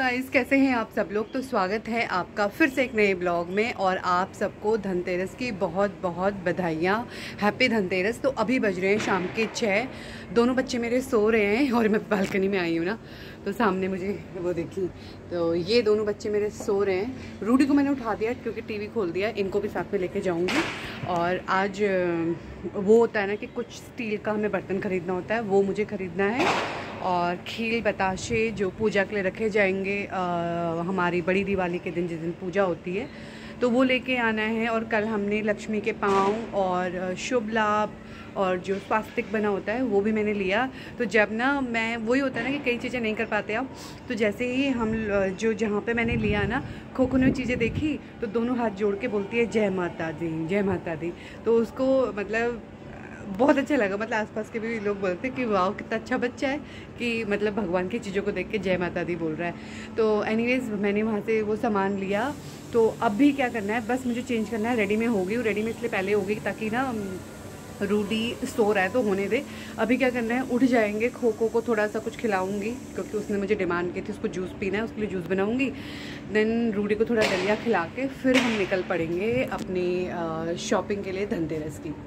Guys, कैसे हैं आप सब लोग। तो स्वागत है आपका फिर से एक नए ब्लॉग में और आप सबको धनतेरस की बहुत बहुत बधाइयाँ। हैप्पी धनतेरस। तो अभी बज रहे हैं शाम के 6। दोनों बच्चे मेरे सो रहे हैं और मैं बालकनी में आई हूँ ना, तो सामने मुझे वो देखी, तो ये दोनों बच्चे मेरे सो रहे हैं। रूडी को मैंने उठा दिया क्योंकि टीवी खोल दिया, इनको भी साथ में लेके जाऊँगी। और आज वो होता है ना कि कुछ स्टील का हमें बर्तन ख़रीदना होता है, वो मुझे ख़रीदना है। और खील बताशे जो पूजा के लिए रखे जाएंगे हमारी बड़ी दिवाली के दिन, जिस दिन पूजा होती है, तो वो लेके आना है। और कल हमने लक्ष्मी के पाँव और शुभ लाभ और जो स्वास्तिक बना होता है वो भी मैंने लिया। तो जब ना मैं वही होता है ना कि कई चीज़ें नहीं कर पाते आप, तो जैसे ही हम जो जहाँ पे मैंने लिया ना, खो ने चीज़ें देखी तो दोनों हाथ जोड़ के बोलती है जय माता दी, जय माता दी। तो उसको मतलब बहुत अच्छा लगा। मतलब आसपास के भी लोग बोलते हैं कि वाह कितना अच्छा बच्चा है कि मतलब भगवान की चीज़ों को देख के जय माता दी बोल रहा है। तो एनीवेज़ मैंने वहाँ से वो सामान लिया। तो अब भी क्या करना है, बस मुझे चेंज करना है। रेडी में हो गई हूँ, रेडी में इसलिए पहले हो गई ताकि ना रूडी सो रहा है तो होने दे। अभी क्या करना है, उठ जाएंगे, खो को थोड़ा सा कुछ खिलाऊंगी क्योंकि उसने मुझे डिमांड की थी, उसको जूस पीना है, उसके लिए जूस बनाऊंगी। देन रूडी को थोड़ा दलिया खिला के फिर हम निकल पड़ेंगे अपनी शॉपिंग के लिए धनतेरस की।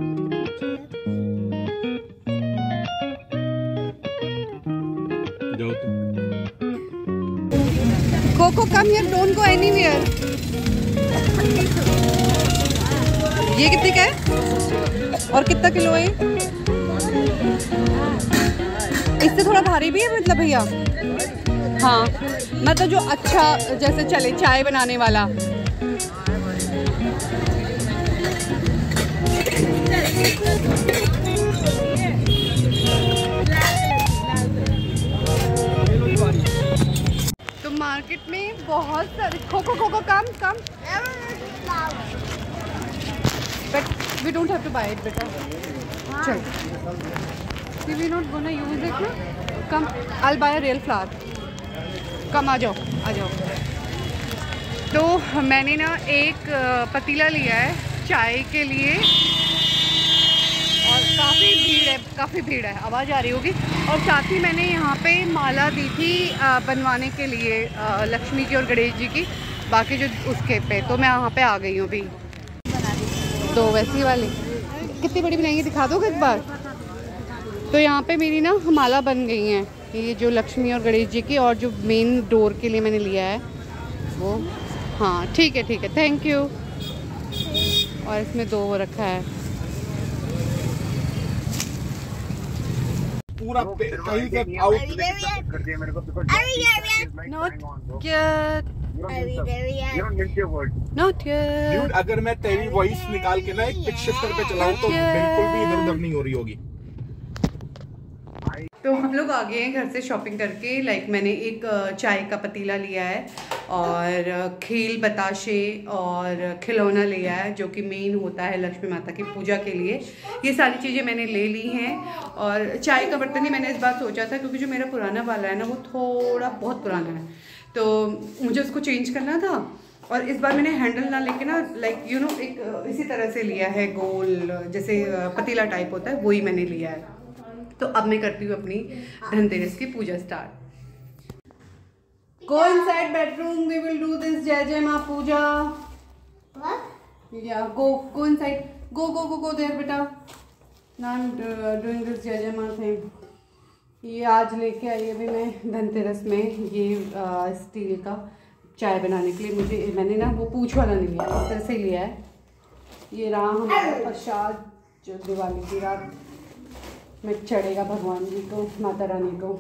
Coco come here, don't go anywhere. ये कितने का है और कितना किलो है? इससे थोड़ा भारी भी है मतलब भैया। हाँ मतलब जो अच्छा जैसे चले चाय बनाने वाला। तो मार्केट में बहुत सारे Coco come but we don't have to buy it बेटा। चल we we not gonna use it ना। Come I will buy a real flower. Come आ जाओ आ जाओ। तो मैंने ना एक पतीला लिया है चाय के लिए और काफ़ी भीड़ है, आवाज़ आ रही होगी। और साथ ही मैंने यहाँ पे माला दी थी बनवाने के लिए लक्ष्मी की और गणेश जी की, बाकी जो उसके पे, तो मैं यहाँ पे आ गई हूँ अभी। तो वैसी वाली कितनी बड़ी बनाएंगी दिखा दोगे एक बार। तो यहाँ पे मेरी ना माला बन गई हैं, ये जो लक्ष्मी और गणेश जी की, और जो मेन डोर के लिए मैंने लिया है वो। हाँ ठीक है थैंक यू। और इसमें 2 वो रखा है पूरा कहीं से आउट कर दिया मेरे को। Not yet. Dude, अगर मैं तेरी वॉइस निकाल के ना एक पिच शिफ्टर पे चलाऊं तो बिल्कुल भी इधर उधर नहीं हो रही होगी। तो हम लोग आ गए हैं घर से शॉपिंग करके। लाइक मैंने एक चाय का पतीला लिया है और खील बताशे और खिलौना लिया है जो कि मेन होता है लक्ष्मी माता की पूजा के लिए। ये सारी चीज़ें मैंने ले ली हैं। और चाय का बर्तन ही मैंने इस बार सोचा था क्योंकि जो मेरा पुराना वाला है ना वो थोड़ा बहुत पुराना है, तो मुझे उसको चेंज करना था। और इस बार मैंने हैंडल ना लेके ना लाइक यू नो एक इसी तरह से लिया है, गोल जैसे पतीला टाइप होता है वही मैंने लिया है। तो अब मैं करती हूँ अपनी धनतेरस की पूजा start. Go inside bedroom, we will do this जय जय माँ पूजा। Yeah, go inside. Go there बेटा। Now I'm doing this जय जय माँ thing। ये आज लेके आई अभी मैं धनतेरस में ये स्टील का चाय बनाने के लिए। मैंने ना वो पूछ वाला नहीं लिया, इस तरह से लिया है। ये रहा हमारा प्रसाद जो दिवाली की रात में चढ़ेगा भगवान जी को, माता रानी को।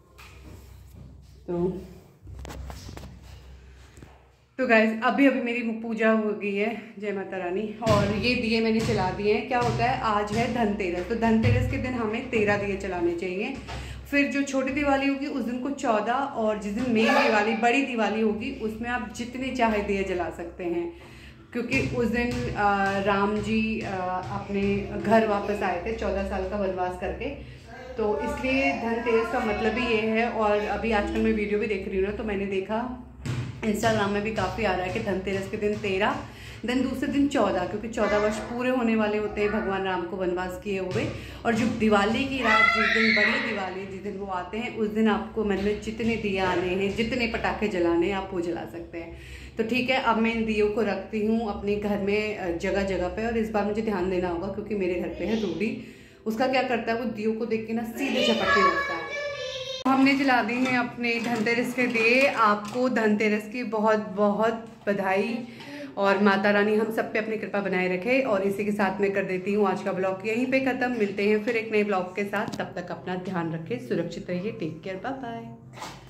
तो गाइज अभी मेरी पूजा हो गई है, जय माता रानी। और ये दिए मैंने चला दिए हैं। क्या होता है, आज है धनतेरस, तो धनतेरस के दिन हमें 13 दिए चलाने चाहिए। फिर जो छोटी दिवाली होगी उस दिन को 14, और जिस दिन मेन दिवाली बड़ी दिवाली होगी उसमें आप जितने चाहे दिए जला सकते हैं, क्योंकि उस दिन राम जी अपने घर वापस आए थे 14 साल का वनवास करके, तो इसलिए धनतेरस का मतलब ही ये है। और अभी आजकल मैं वीडियो भी देख रही हूँ ना, तो मैंने देखा इंस्टाग्राम में भी काफ़ी आ रहा है कि धनतेरस के दिन 13 देन दूसरे दिन 14, क्योंकि 14 वर्ष पूरे होने वाले होते हैं भगवान राम को वनवास किए हुए। और जो दिवाली की रात, जिस दिन बड़ी दिवाली, जिस दिन वो आते हैं, उस दिन आपको मन में जितने दिए आने हैं, जितने पटाखे जलाने हैं, आप वो जला सकते हैं। तो ठीक है, अब मैं इन दियों को रखती हूँ अपने घर में जगह जगह पे। और इस बार मुझे ध्यान देना होगा क्योंकि मेरे घर पे है रूडी, उसका क्या करता है, वो दियों को देख के ना सीधे झपटने लगता है। हमने जला दी हैं अपने धनतेरस के दिए। आपको धनतेरस की बहुत बहुत बधाई और माता रानी हम सब पे अपनी कृपा बनाए रखे। और इसी के साथ मैं कर देती हूँ आज का ब्लॉग यहीं पे ख़त्म। मिलते हैं फिर एक नए ब्लॉग के साथ, तब तक अपना ध्यान रखें, सुरक्षित रहिए, टेक केयर, बाय बाय।